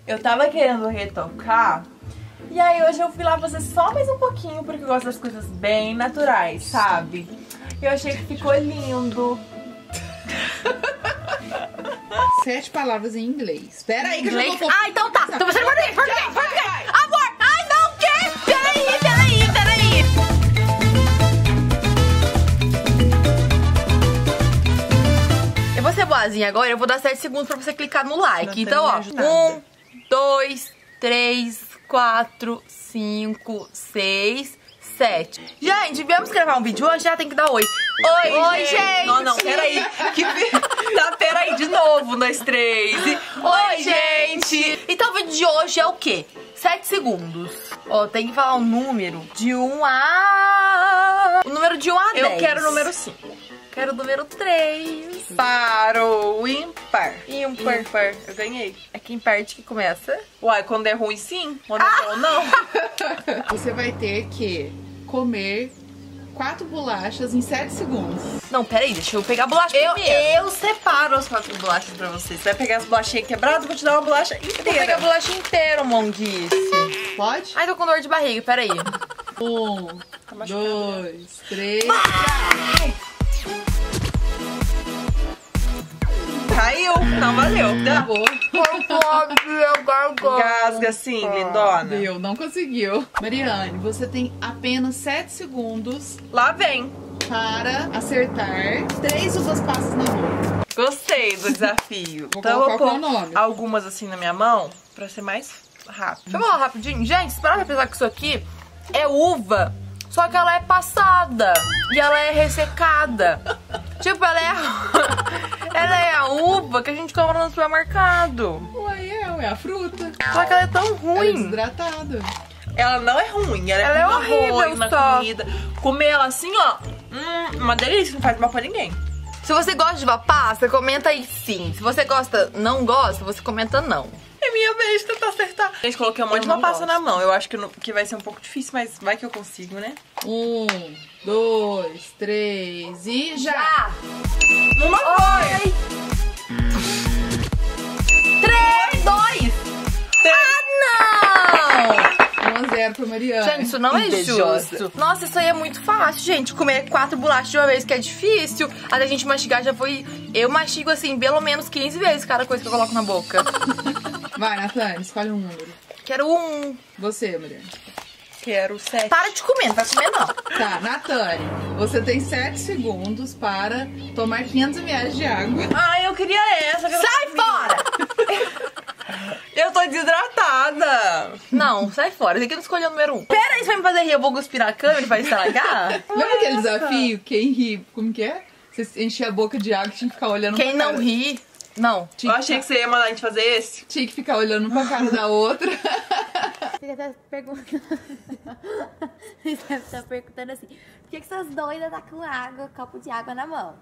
Eu tava querendo retocar. E aí hoje eu fui lá fazer só mais um pouquinho, porque eu gosto das coisas bem naturais, sabe? Eu achei que ficou lindo. 7 palavras em inglês. Pera aí que Inglês? eu já vou... Ah, então tá. Então você vai português. Amor! Ai, não, o quê? Peraí. Eu vou ser boazinha agora, eu vou dar 7 segundos pra você clicar no like. Então, ó, 1, 2, 3, 4, 5, 6, 7. Gente, viemos gravar um vídeo hoje, já tem que dar oi. Oi, gente! Não, peraí. Tá, peraí, de novo, nós três. Oi, gente! Então o vídeo de hoje é o quê? 7 segundos. Ó, tem que falar um número de 1 a... O número de 1 a 10. Eu quero o número 5. Quero o número 3. Par ou ímpar? Ímpar. Eu ganhei. É quem perde que começa. Uai, quando é ruim sim, quando é bom não. Você vai ter que comer 4 bolachas em 7 segundos. Não, peraí, deixa eu pegar a bolacha primeiro. Eu separo as 4 bolachas pra você. Você vai pegar as bolachinhas quebradas, eu vou te dar uma bolacha Vou pegar a inteira. bolacha inteira, monguice. Pode? Ai, tô com dor de barriga, peraí. 1, 2, 3... Caiu, não valeu. Acabou. Gasga assim, lindona. Deu, não conseguiu. Mariane, você tem apenas 7 segundos Lá vem. para acertar 3 uvas passas na mão. Gostei do desafio. Vou Então eu colocar vou o meu nome. algumas assim na minha mão pra ser mais rápido. Deixa eu falar rapidinho. Gente, você para pra pensar que isso aqui é uva, só que ela é passada e ela é ressecada. Tipo, ela é a uva que a gente compra no supermercado. Ué, é a fruta. Só que ela é tão Ela é ruim. desidratada. Ela não é ruim, ela Ela é é no horrível arroz, na só. comida. Comer ela assim, ó, uma delícia, não faz mal pra ninguém. Se você gosta de uva passa, comenta aí sim. Se você não gosta, você comenta não. É minha vez de tentar acertar. Gente, coloquei um monte de não uma passa gosto. na mão. Eu acho que vai ser um pouco difícil, mas vai que eu consigo, né? 1, 2, 3 e já! Uma foi! 3, 2! Ah, 1 a 0 pra Mariane. não! Gente, isso não é Invejosa. justo. Nossa, isso aí é muito fácil, gente. Comer 4 bolachas de uma vez que é difícil. Até a gente mastigar já foi... Eu mastigo, assim, pelo menos 15 vezes cada coisa que eu coloco na boca. Vai, Natane, escolhe um número. Quero um... Você, Mariane. Quero 7. Para de comer, não vai comer não. Tá, Natane, você tem 7 segundos para tomar 500 ml de água. Ai, eu queria essa. Que eu Sai não fora! Eu tô desidratada. Não, sai fora. Tem que escolher o número 1. Pera aí, você vai me fazer rir. Eu vou cuspir na câmera e vai estragar? Lembra aquele desafio? Quem ri, como que é? Você enchia a boca de água e tinha que ficar olhando Quem pra não cara. ri... Não. Eu achei que você ia mandar a gente fazer esse. Tinha que ficar olhando pra cara da outra. Você deve estar perguntando. Você deve estar perguntando assim: por que essas doidas tá com água, copo de água na mão?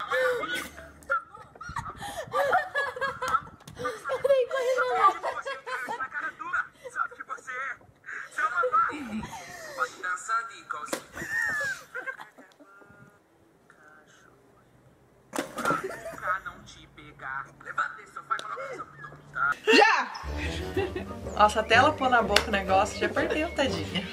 Eu nem conheço nada. Na cara dura, sabe que você é. Você é uma vaca. Pode dançar de igualzinho. Pra não te pegar. Levanta esse sofá e coloca o seu tá? Já! Nossa, até ela pôr na boca o negócio, já perdeu, tadinha.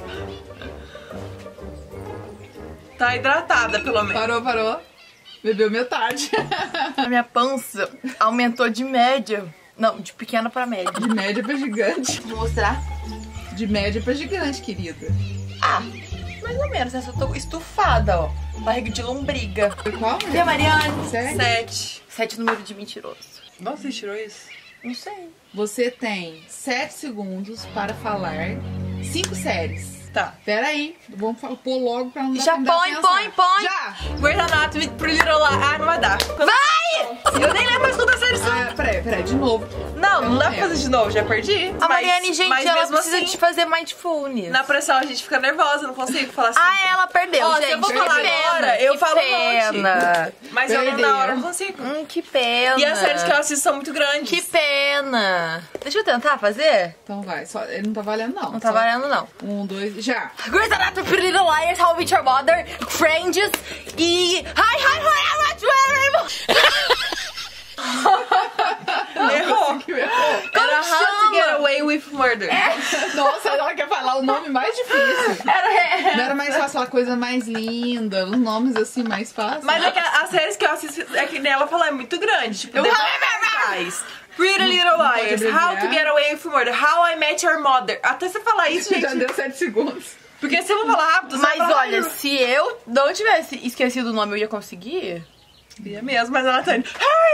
Tá hidratada, pelo menos. Parou. Bebeu metade. A minha pança aumentou de média. Não, de pequena pra média. De média pra gigante. Vou mostrar. De média pra gigante, querida. Ah, mais ou menos. Essa eu tô estufada, ó. Barriga de lombriga. Qual? E a Mariane? Sério? 7. 7 número de mentiroso. Nossa, você tirou isso? Não sei. Você tem 7 segundos para falar 5 séries. Tá. Pera aí, vamos pôr logo pra não dar Já tempo dela põe. pensar. Já! Grey's Anatomy, Pretty Little Liars. Ah, não vai dar. Vai! Eu nem lembro mais quantas séries são. Ah, peraí, de novo. Não dá pra lembro. fazer de novo, já perdi. A Mariane, gente, mas ela mesmo precisa assim, de fazer mindfulness. na pressão a gente fica nervosa, não consigo falar assim. Ah, ela perdeu, Ó, gente. se eu vou Que falar pena, agora, eu que falo um monte. pena. Mas eu não, Perdeu. na hora não consigo. Que pena. E as séries que eu assisto são muito grandes. Que pena. Deixa eu tentar fazer? Então vai, só, ele não tá valendo não. Não tá valendo, não. 1, 2, já! Grey's Anatomy, Pretty Little Liars, How I Met Your Mother, Friends e... Hi, I want you. Errou. Era How to Get Away with Murder. Nossa, ela quer falar o nome mais difícil. Não era mais fácil, aquela coisa mais linda, os nomes assim mais fáceis. Mas é que as séries que eu assisto, é que nela fala é muito grande. Tipo, The Guys, Pretty Little Liars, How to Get Away with Murder, How I Met Your Mother. Até você falar isso, gente. Já deu 7 segundos. Porque se eu vou falar rápido, você Mas vai falar olha, rápido. se eu não tivesse esquecido o nome, eu ia conseguir? É mesmo, mas ela tá indo.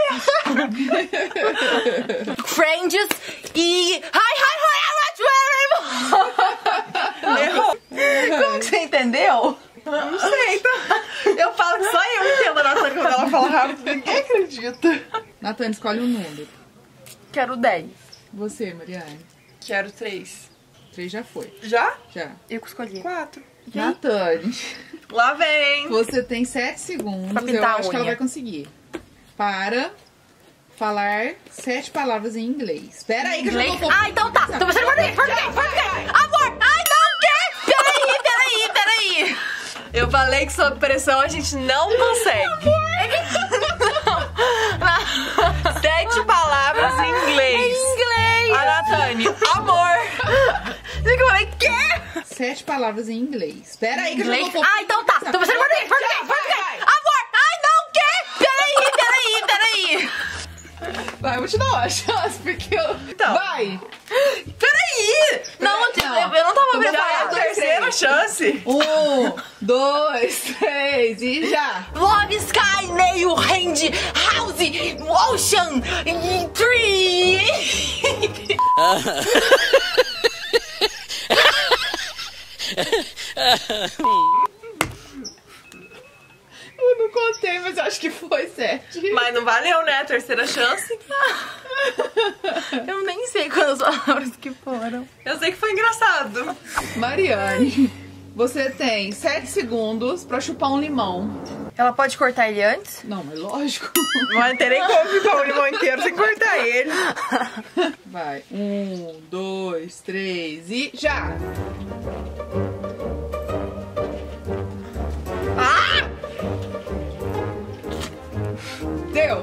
Friends e... Errou. Como que você entendeu? Não sei, tá? Eu falo que só eu entendo a Natane quando ela fala rápido. Ninguém acredita. Natane, escolhe um número. Quero 10. Você, Mariane. Quero 3. 3 já foi. Já? Já. Eu que escolhi. 4. Natane, Lá vem. você tem 7 segundos. Pra Eu pintar a acho que ela unha. vai conseguir. Para falar 7 palavras em inglês. Espera aí que eu já Inglês? vou... Ah, então tá. Então você português. Amor. Ai, não, quê? Peraí. Eu falei que sob pressão a gente não consegue. 7 palavras em inglês. Inglês. A Natane, amor. Você que eu falei, quê? 7 palavras em inglês. Espera aí que eu já Inglês? vou... Ah, então tá. Então você português. Amor. Ai, não, quê? Peraí. Vai, eu vou te dar uma chance, porque eu... Então. Vai! Peraí. Não, eu não tava Já é a preparada. terceira chance. 1, 2, 3 e já! Love, Sky, Nail, Hand, House, Ocean, Tree. Eu não contei, mas eu acho que foi 7. Mas não valeu, né? A terceira chance. Eu nem sei quantas palavras que foram. Eu sei que foi engraçado. Mariane, você tem 7 segundos pra chupar um limão. Ela pode cortar ele antes? Não, mas lógico. Não vai ter nem como ficar o limão inteiro sem cortar ele. Vai. 1, 2, 3 e já! Deu!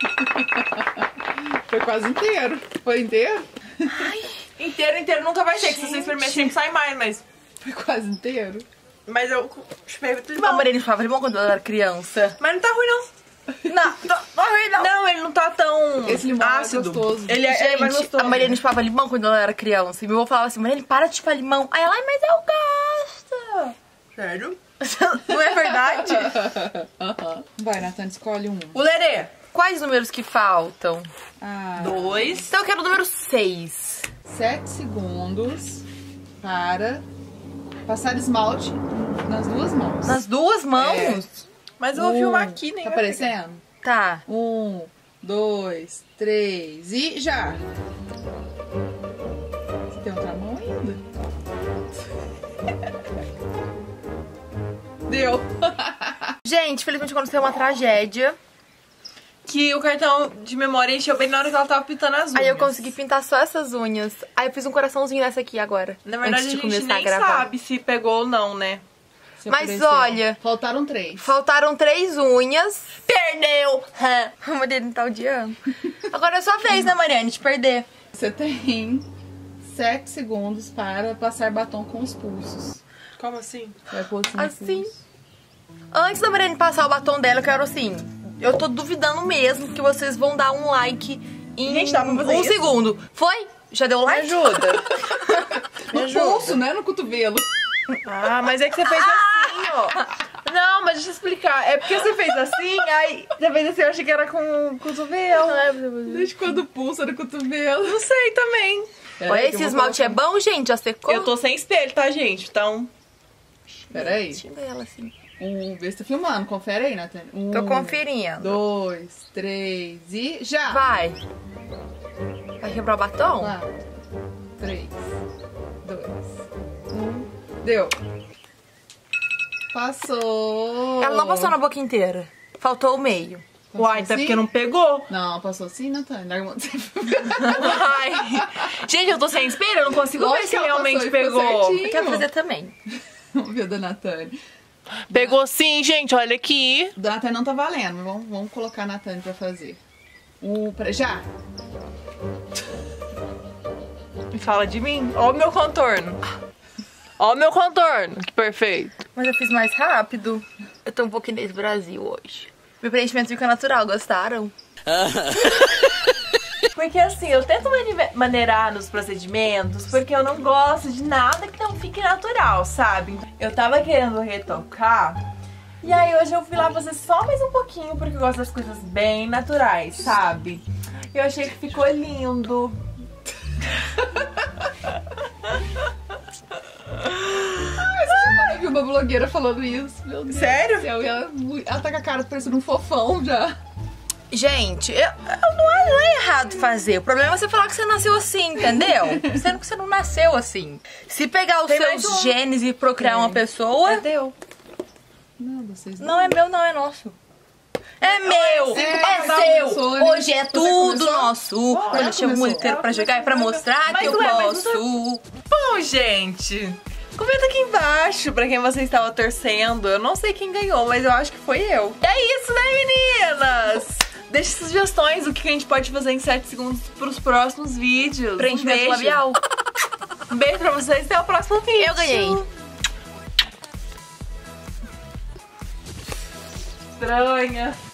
Foi quase inteiro. Foi inteiro? Inteiro nunca vai ser, que se você experimentar sempre sai mais, mas... Foi quase inteiro. Mas eu chupei muito A limão. Mariane chupava limão quando ela era criança. Mas não tá ruim, não. Não ruim não. Não, ele não tá tão Esse limão ácido. é gostoso. Ele é mais Gente, gostoso. a Mariane chupava limão quando ela era criança. E meu avô falava assim, Mariane, para de chupar limão. Aí ela, ai, mas eu gosto. Sério? Não é verdade? Aham. Vai, Natane, escolhe um. O Lerê. Quais números que faltam? 2. Então eu quero o número 6. 7 segundos para passar esmalte nas 2 mãos. Nas 2 mãos? Mas eu vou filmar aqui, né? Tá aparecendo? Tá. 1, 2, 3 e já! Você tem outra mão ainda? Deu! Gente, felizmente aconteceu uma tragédia. Que o cartão de memória encheu bem na hora que ela tava pintando as unhas. Aí eu consegui pintar só essas unhas. Aí eu fiz um coraçãozinho nessa aqui agora. Na verdade, antes de a gente começar nem a gravar. sabe se pegou ou não, né? Você Mas apareceu. olha- Faltaram 3. Faltaram 3 unhas. Perdeu! A Mariane tá odiando. Agora é sua vez, né, Mariane, de perder. Você tem 7 segundos para passar batom com os pulsos. Como assim? Vai pôr assim no Assim. pulso. Antes da Mariane passar o batom dela, eu quero assim... Eu tô duvidando mesmo que vocês vão dar um like em Gente, dá pra fazer 1 isso? segundo. Foi? Já deu like? ajuda. No pulso, né? No cotovelo. Ah, mas é que você fez assim, ó. Não, mas deixa eu explicar. É porque você fez assim, aí você fez assim, eu achei que era com o cotovelo. Desde quando pulsa no cotovelo? Não sei também. Olha, esse esmalte é bom, gente? Já secou? Eu tô sem espelho, tá, gente? Então... Peraí. Xinga ela assim. Vê se tá filmando. Confere aí, Natane. Tô conferindo. 2, 3 e já! Vai. Vai quebrar o batom? 4, 3, 2, 1. Deu. Passou. Ela não passou na boca inteira. Faltou o meio. Passou Uai, até assim? porque não pegou. Não, passou sim, Natane. Larga a mão. Uai. Gente, eu tô sem espelho, eu não consigo ver Lógico se que ela realmente passou e ficou pegou. certinho. Eu quero fazer também. Vamos ver da Natane. Pegou sim, gente, olha aqui. Da Natane não tá valendo, mas vamos colocar a Natane pra fazer. Já! E fala de mim. Ó o meu contorno. Ó o meu contorno, que perfeito. Mas eu fiz mais rápido. Eu tô um pouquinho desse Brasil hoje. Meu preenchimento fica natural, gostaram? Porque assim, eu tento maneirar nos procedimentos porque eu não gosto de nada que não fique natural, sabe? Eu tava querendo retocar e aí hoje eu fui lá fazer só mais um pouquinho porque eu gosto das coisas bem naturais, sabe? Eu achei que ficou lindo. Eu vi uma blogueira falando isso. Meu Deus. Sério? Do céu. E ela tá com a cara parecendo um fofão já. Gente, não é errado fazer. O problema é você falar que você nasceu assim, entendeu? Sendo que você não nasceu assim. Se pegar os seus genes e procriar uma pessoa... É teu. Não, vocês não é meu, não é nosso. É meu, é seu. Hoje é tudo nosso. Quando eu chamo o mundo inteiro pra jogar e pra mostrar que eu posso. Bom, gente, comenta aqui embaixo pra quem você estava torcendo. Eu não sei quem ganhou, mas eu acho que foi eu. É isso, né, meninas? Deixe sugestões do que a gente pode fazer em 7 segundos pros próximos vídeos. Preenchimento labial. Um beijo pra vocês, até o próximo vídeo. Eu ganhei. Estranha.